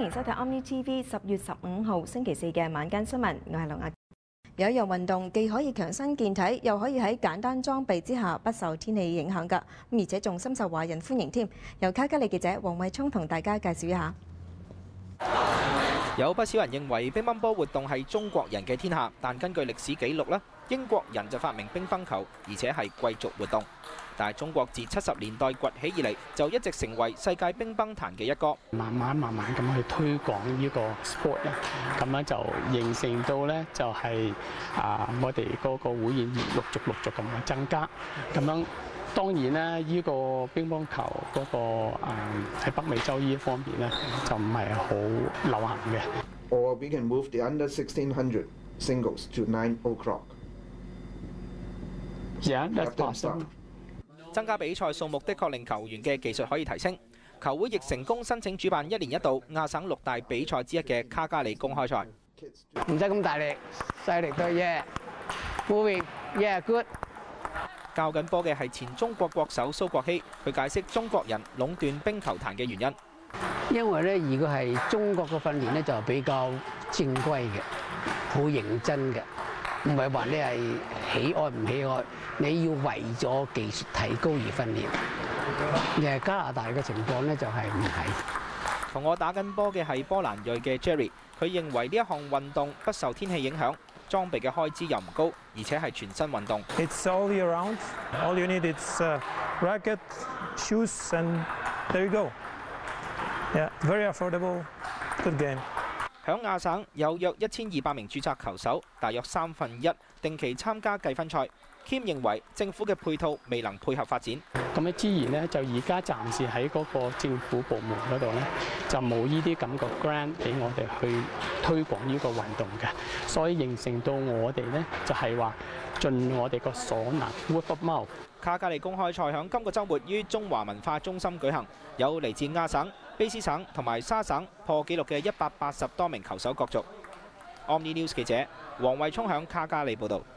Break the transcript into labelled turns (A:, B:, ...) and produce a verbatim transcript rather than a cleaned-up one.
A: 迎收睇 Omni T V 十月十五號星期四嘅晚間新聞，我係劉亞。有一樣運動既可以強身健體，又可以喺簡單裝備之下不受天氣影響㗎，咁而且仲深受華人歡迎添。由卡加利記者黃慧聰同大家介紹一下。
B: 有不少人認為乒乓波活動係中國人嘅天下，但根據歷史記錄咧，英國人就發明乒乓球，而且係貴族活動。但係中國自七十年代崛起以嚟，就一直成為世界乒乓壇嘅一哥。
C: 慢慢慢慢咁去推廣呢個 sport 咧，咁樣就形成到咧就係啊，我哋嗰個會員陸續陸續咁去增加。咁樣當然咧，呢個乒乓球嗰個啊喺北美洲呢一方面咧，就唔係好流行嘅。
D: Or we can move the under sixteen hundred singles to nine o'clock.
C: Yeah, that's possible.
B: 增加比賽數目的確令球員嘅技術可以提升。球會亦成功申請主辦一年一度亞省六大比賽之一嘅卡加利公開賽。
E: 唔使咁大力，細力對耶 ，moving yeah good。
B: 教緊波嘅係前中國國手蘇國熙，佢解釋中國人壟斷冰球壇嘅原因。
E: 因為咧，如果係中國嘅訓練咧，就比較正規嘅，好認真嘅。唔係話你係喜愛唔喜愛，你要為咗技術提高而訓練。而加拿大嘅情況咧就係唔係。
B: 同我打緊波嘅係波蘭裔嘅 Jerry， 佢認為呢一項運動不受天氣影響，裝備嘅開支又唔高，而且係全新運動。
F: It's all year round. All you need is uh, racket, shoes, and there you go. Yeah, very affordable, good game.
B: 響亞省有約一千二百名註冊球手，大約三分一定期參加計分賽。Kim 認為政府嘅配套未能配合發展。
C: 咁嘅資源咧，就而家暫時喺嗰個政府部門嗰度咧，就冇呢啲咁嘅 grant 俾我哋去推廣呢個運動嘅，所以形成到我哋咧就係話盡我哋個所能 word of mouth。
B: 卡加利公開賽響今個週末於中華文化中心舉行，有嚟自亞省、卑斯省同埋沙省破紀錄嘅一百八十多名球手角逐。Omni News 記者黃慧聰響卡加利報導。